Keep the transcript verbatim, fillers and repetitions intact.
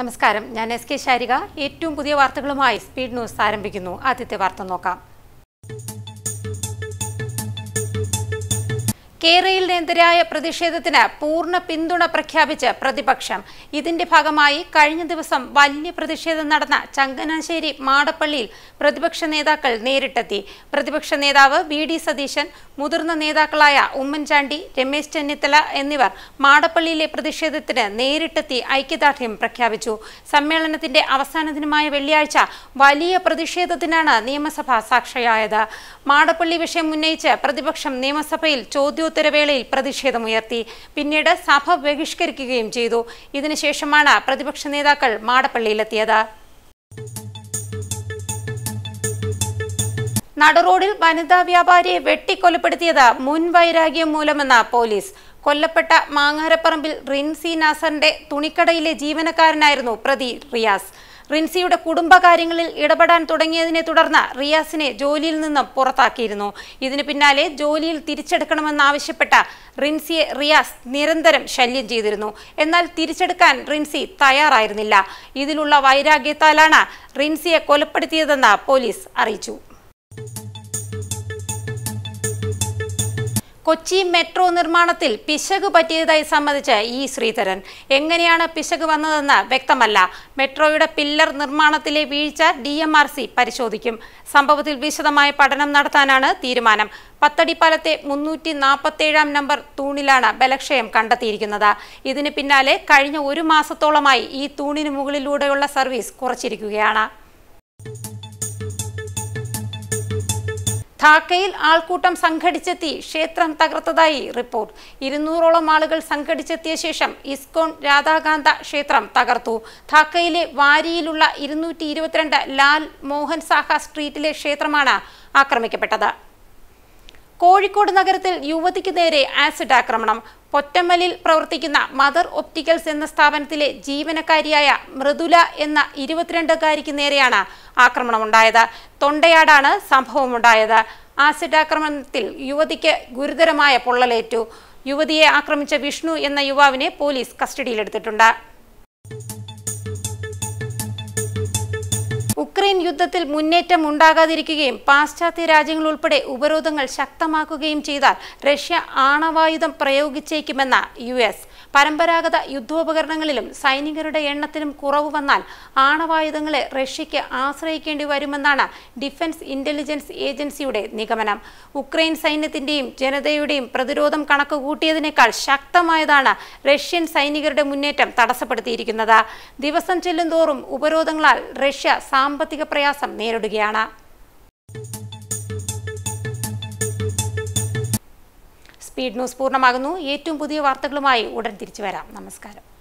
നമസ്കാരം, ഞാൻ S K Sarika. ഏറ്റവും പുതിയ വാർത്തകളുമായി സ്പീഡ് ന്യൂസ് ആരംഭിക്കുന്നു. ആദ്യത്തെ വാർത്ത നോക്കാം. കേരളത്തിനെതിരായ പ്രതിഷേധത്തിന് പൂർണ്ണ പിന്തുണ പ്രഖ്യാപിച്ച് പ്രതിപക്ഷം. ഇതിന്റെ ഭാഗമായി കഴിഞ്ഞ ദിവസം വലിയ പ്രതിഷേധം നടന്ന ചങ്ങനാശ്ശേരി മാടപ്പള്ളിയിൽ പ്രതിപക്ഷ നേതാക്കൾ നേരിട്ടെത്തി. പ്രതിപക്ഷ നേതാവ് വി ഡി സതീശൻ, മുതിർന്ന നേതാക്കളായ ഉമ്മൻചാണ്ടി, രമേശ് ചെന്നിത്തല എന്നിവർ മാടപ്പള്ളിയിലെ പ്രതിഷേധത്തിന് നേരിട്ടെത്തി ഐക്യദാർഢ്യം പ്രഖ്യാപിച്ചു. സമ്മേളനത്തിന്റെ അവസാന ദിനമായ വെള്ളിയാഴ്ച വലിയ പ്രതിഷേധത്തിനാണ് നിയമസഭ സാക്ഷിയായത്. മാടപ്പള്ളി വിഷയം ഉന്നയിച്ച് പ്രതിപക്ഷം നിയമസഭയിൽ ചോദ്യോത്തരവേളയിൽ പ്രതിഷേധമുയർത്തി. പിന്നീട് സഭ ബഹിഷ്കരിക്കുകയും ചെയ്തു. ഇതിനുശേഷമാണ് പ്രതിപക്ഷ നേതാക്കൾ മാടപ്പള്ളിയിലെത്തിയത്. നടറോഡിൽ വനിതാ വ്യാപാരിയെ വെട്ടിക്കൊലപ്പെടുത്തിയത് മുൻവൈരാഗ്യം മൂലമെന്ന പോലീസ്. കൊല്ലപ്പെട്ട മാങ്ങാരപ്പറമ്പിൽ റിൻസി നാസറിന്റെ തുണിക്കടയിലെ ജീവനക്കാരനായിരുന്നു പ്രതി റിയാസ്. റിൻസിയുടെ കുടുംബകാര്യങ്ങളിൽ ഇടപെടാൻ തുടങ്ങിയതിനെ തുടർന്ന് റിയാസിനെ ജോലിയിൽ നിന്നും പുറത്താക്കിയിരുന്നു. ഇതിന് പിന്നാലെ ജോലിയിൽ തിരിച്ചെടുക്കണമെന്നാവശ്യപ്പെട്ട റിൻസിയെ റിയാസ് നിരന്തരം ശല്യം ചെയ്തിരുന്നു. എന്നാൽ തിരിച്ചെടുക്കാൻ റിൻസി തയ്യാറായിരുന്നില്ല. ഇതിലുള്ള വൈരാഗ്യത്താലാണ് റിൻസിയെ കൊലപ്പെടുത്തിയതെന്ന് പോലീസ് അറിയിച്ചു. കൊച്ചി മെട്രോ നിർമ്മാണത്തിൽ പിശക് പറ്റിയതായി സമ്മതിച്ച് ഇ ശ്രീധരൻ. എങ്ങനെയാണ് പിശക് വന്നതെന്ന് വ്യക്തമല്ല. മെട്രോയുടെ പില്ലർ നിർമ്മാണത്തിലെ വീഴ്ച ഡി എം ആർ സി പരിശോധിക്കും. സംഭവത്തിൽ വിശദമായ പഠനം നടത്താനാണ് തീരുമാനം. പത്തടിപ്പാലത്തെ മുന്നൂറ്റി നാൽപ്പത്തേഴാം നമ്പർ തൂണിലാണ് ബലക്ഷയം കണ്ടെത്തിയിരിക്കുന്നത്. ഇതിന് പിന്നാലെ കഴിഞ്ഞ ഒരു മാസത്തോളമായി ഈ തൂണിന് മുകളിലൂടെയുള്ള സർവീസ് കുറച്ചിരിക്കുകയാണ്. ധാക്കയിൽ ആൾക്കൂട്ടം സംഘടിച്ചെത്തി ക്ഷേത്രം തകർത്തതായി റിപ്പോർട്ട്. ഇരുന്നൂറോളം ആളുകൾ സംഘടിച്ചെത്തിയ ശേഷം ഇസ്കോൺ രാധാകാന്ത ക്ഷേത്രം തകർത്തു. ധാക്കയിലെ വാരിയിലുള്ള ഇരുന്നൂറ്റി ഇരുപത്തിരണ്ട് ലാൽ മോഹൻ സാഹ സ്ട്രീറ്റിലെ ക്ഷേത്രമാണ് ആക്രമിക്കപ്പെട്ടത്. കോഴിക്കോട് നഗരത്തിൽ യുവതിക്ക് നേരെ ആസിഡ് ആക്രമണം. പൊറ്റമ്മലിൽ പ്രവർത്തിക്കുന്ന മദർ ഒപ്റ്റിക്കൽസ് എന്ന സ്ഥാപനത്തിലെ ജീവനക്കാരിയായ മൃദുല എന്ന ഇരുപത്തിരണ്ടുകാരിക്ക് നേരെയാണ് ആക്രമണമുണ്ടായത്. തൊണ്ടയാടാണ് സംഭവമുണ്ടായത്. ആസിഡ് ആക്രമണത്തിൽ യുവതിക്ക് ഗുരുതരമായ പൊള്ളലേറ്റു. യുവതിയെ ആക്രമിച്ച വിഷ്ണു എന്ന യുവാവിനെ പോലീസ് കസ്റ്റഡിയിലെടുത്തിട്ടുണ്ട്. ഉക്രൈൻ യുദ്ധത്തിൽ മുന്നേറ്റം ഉണ്ടാകാതിരിക്കുകയും പാശ്ചാത്യ രാജ്യങ്ങൾ ഉൾപ്പെടെ ഉപരോധങ്ങൾ ശക്തമാക്കുകയും ചെയ്താൽ റഷ്യ ആണവായുധം പ്രയോഗിച്ചേക്കുമെന്ന യു എസ്. പരമ്പരാഗത യുദ്ധോപകരണങ്ങളിലും സൈനികരുടെ എണ്ണത്തിലും കുറവ് വന്നാൽ ആണവായുധങ്ങളെ റഷ്യയ്ക്ക് ആശ്രയിക്കേണ്ടി വരുമെന്നാണ് ഡിഫൻസ് ഇന്റലിജൻസ് ഏജൻസിയുടെ നിഗമനം. ഉക്രൈൻ സൈന്യത്തിന്റെയും ജനതയുടെയും പ്രതിരോധം കണക്കുകൂട്ടിയതിനേക്കാൾ ശക്തമായതാണ് റഷ്യൻ സൈനികരുടെ മുന്നേറ്റം തടസ്സപ്പെടുത്തിയിരിക്കുന്നത്. ദിവസം ചെല്ലുന്തോറും ഉപരോധങ്ങളാൽ റഷ്യ സാമ്പത്തിക പ്രയാസം നേരിടുകയാണ്. സ്പീഡ് ന്യൂസ് പൂർണ്ണമാകുന്നു. ഏറ്റവും പുതിയ വാർത്തകളുമായി ഉടൻ തിരിച്ചു വരാം. നമസ്കാരം.